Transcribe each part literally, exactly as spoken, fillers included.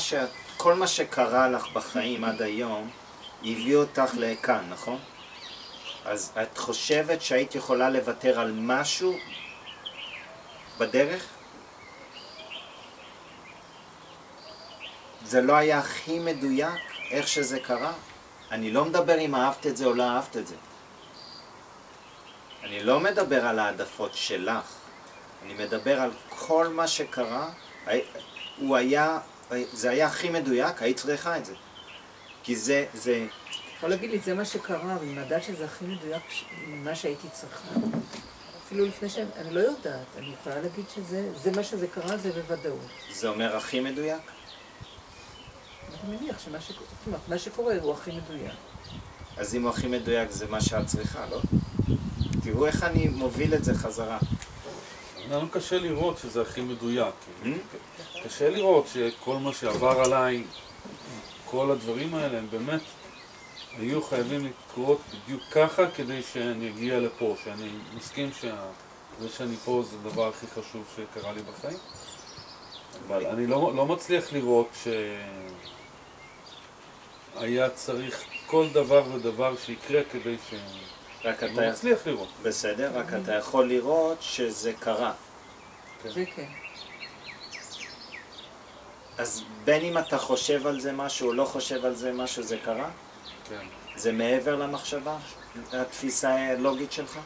ש... כל מה שקרה לך בחיים עד היום, הביא אותך לכאן, נכון? אז את חושבת שהיית יכולה לוותר על משהו בדרך? זה לא היה הכי מדויק איך שזה קרה? אני לא מדבר אם אהבת את זה או לא אהבת את זה. אני לא מדבר על העדפות שלך. אני מדבר על כל מה שקרה. הוא היה, זה היה הכי מדויק, היית צריכה את זה. כי זה, זה... יכול להגיד לי, זה מה שקרה, ואני יודעת שזה הכי מדויק ממה שהייתי צריכה. אפילו לפני שאני, אני לא יודעת, אני יכולה להגיד שזה, זה מה שזה קרה, זה בוודאות. זה אומר הכי מדויק? אני מניח שמה שקורה, מה שקורה הוא הכי מדויק. אז אם הוא הכי מדויק זה מה שאת צריכה, לא? תראו איך אני מוביל את זה חזרה. לנו קשה לראות שזה הכי מדויק. קשה לראות שכל מה שעבר עליי, כל הדברים האלה, הם באמת היו חייבים לקרות בדיוק ככה כדי שאני אגיע לפה, שאני מסכים שזה שאני פה זה הדבר הכי חשוב שקרה לי בחיים. אבל אני לא, לא מצליח לראות שהיה צריך כל דבר ודבר שיקרה כדי ש... רק אני אתה... לא מצליח לראות. בסדר, רק אתה יכול לראות שזה קרה. זה כן. אז בין אם אתה חושב על זה משהו או לא חושב על זה משהו, זה קרה? כן. זה מעבר למחשבה? התפיסה הלוגית שלך?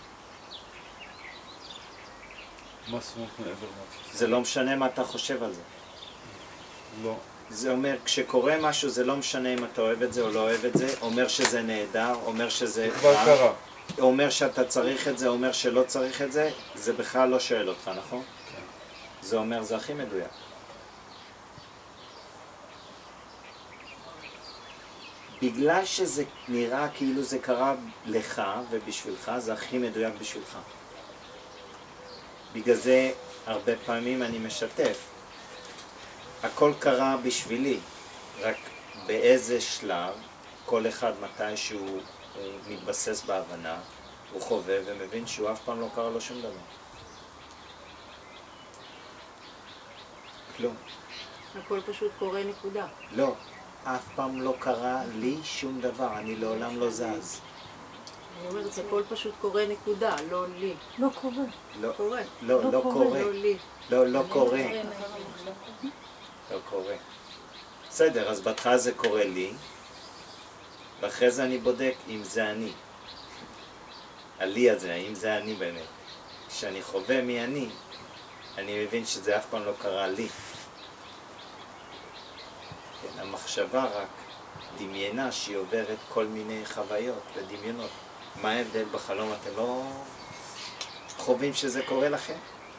מה זאת אומרת מעבר לתפיסה? זה לא משנה מה אתה חושב על זה. לא. זה אומר, כשקורה משהו זה לא משנה אם אתה אוהב את זה או לא אוהב את זה, אומר שזה נהדר, אומר שזה זה כבר רע, קרה. אומר שאתה צריך את זה, אומר שלא צריך את זה, זה בכלל לא שואל אותך, נכון? כן. זה אומר, זה הכי מדויק. בגלל שזה נראה כאילו זה קרה לך ובשבילך, זה הכי מדויק בשבילך. בגלל זה הרבה פעמים אני משתף. הכל קרה בשבילי, רק באיזה שלב, כל אחד מתי שהוא מתבסס בהבנה, הוא חווה ומבין שהוא אף פעם לא קרה לו שום דבר. כלום. הכל פשוט קורה נקודה. לא, אף פעם לא קרה לי שום דבר, אני לעולם לא זז. אני אומרת, הכל פשוט קורה נקודה, לא לי. לא קורה. לא, קורה. לא, לא קורה. לא לי. לא, לא קורה. לא קורה. בסדר, אז בהתחלה זה קורה לי, ואחרי זה אני בודק אם זה אני. הלי הזה, אם זה אני באמת. כשאני חווה מי אני, אני מבין שזה אף פעם לא קרה לי. כן, המחשבה רק דמיינה שהיא עוברת כל מיני חוויות ודמיונות. מה ההבדל בחלום? אתם לא חווים שזה קורה לכם?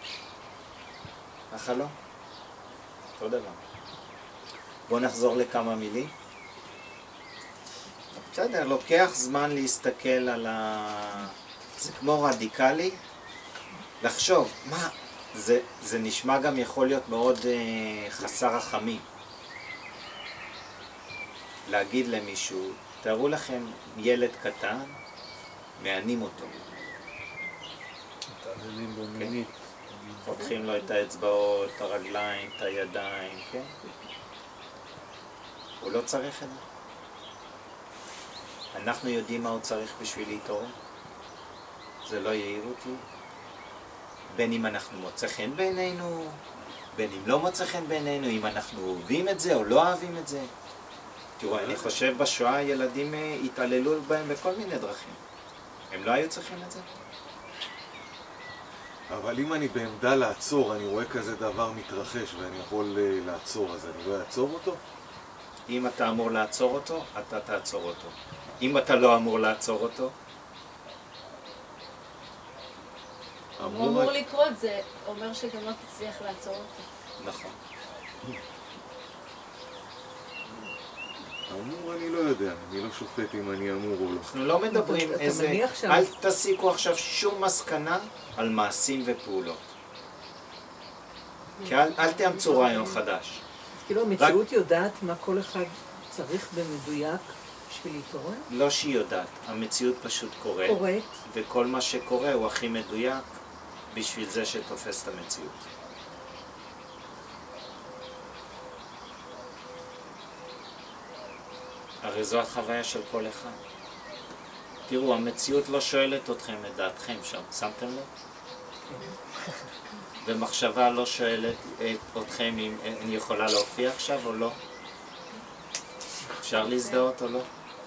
החלום? אותו דבר. בואו נחזור לכמה מילים. בסדר, לוקח זמן להסתכל על ה... זה כמו רדיקלי. לחשוב, מה? זה, זה נשמע גם יכול להיות מאוד אה, חסר רחמים. להגיד למישהו, תארו לכם ילד קטן, מענים אותו. מתעללים בו מינית. חותכים לו את האצבעות, את הרגליים, את הידיים, כן? הוא לא צריך את זה. אנחנו יודעים מה הוא צריך בשביל להתעורר. זה לא יהירות לי. בין אם אנחנו מוצא חן בעינינו, בין אם לא מוצא חן בעינינו, אם אנחנו אוהבים את זה או לא אוהבים את זה. תראו, אני חושב בשואה ילדים התעללו בהם בכל מיני דרכים. הם לא היו צריכים את זה? אבל אם אני בעמדה לעצור, אני רואה כזה דבר מתרחש ואני יכול לעצור, אז אני לא אעצור אותו? אם אתה אמור לעצור אותו, אתה תעצור אותו. אם אתה לא אמור לעצור אותו, הוא אמור לקרות, זה אומר שגם לא תצליח לעצור אותו. נכון. אמור אני לא יודע, אני לא שופט אם אני אמור או לא. אנחנו לא מדברים אתה איזה... מניח שם- אל תסיקו עכשיו שום מסקנה על מעשים ופעולות. כי אל, אל תאמצו רעיון חדש. כאילו המציאות יודעת מה כל אחד צריך במדויק בשביל להתעורר? לא שהיא יודעת, המציאות פשוט קורית, קורית. וכל מה שקורה הוא הכי מדויק בשביל זה שתופס את המציאות. הרי זו החוויה של כל אחד. תראו, המציאות לא שואלת אתכם את דעתכם שם, שמתם לב? ומחשבה לא שואלת אתכם אם אני יכולה להופיע עכשיו או לא. אפשר להזדהות או לא?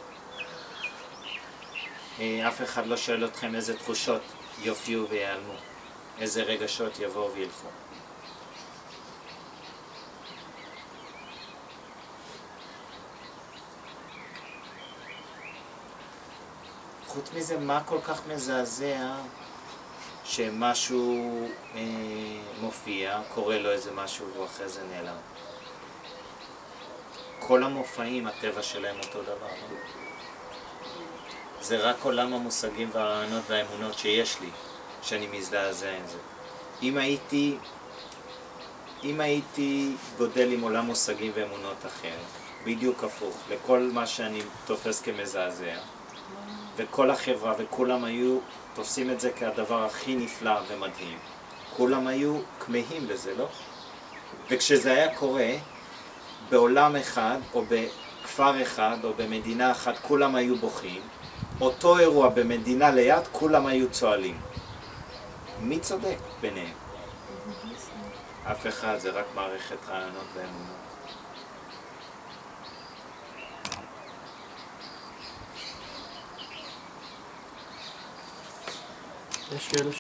אף אחד לא שואל אתכם איזה תחושות יופיעו ויעלמו, איזה רגשות יבואו וילכו. חוץ מזה, מה כל כך מזעזע שמשהו אה, מופיע, קורה לו איזה משהו ואחרי זה נעלם. כל המופעים, הטבע שלהם אותו דבר. לא? זה רק עולם המושגים והרעיונות והאמונות שיש לי, שאני מזדעזע עם זה. אם הייתי, אם הייתי גודל עם עולם מושגים ואמונות אחר, בדיוק הפוך, לכל מה שאני תופס כמזעזע, וכל החברה וכולם היו תופסים את זה כהדבר הכי נפלא ומדהים. כולם היו כמהים לזה, לא? וכשזה היה קורה, בעולם אחד או בכפר אחד או במדינה אחת כולם היו בוכים, אותו אירוע במדינה ליד כולם היו צועלים. מי צודק ביניהם? אף אחד, זה רק מערכת רעיונות ואמונות. יש כאלה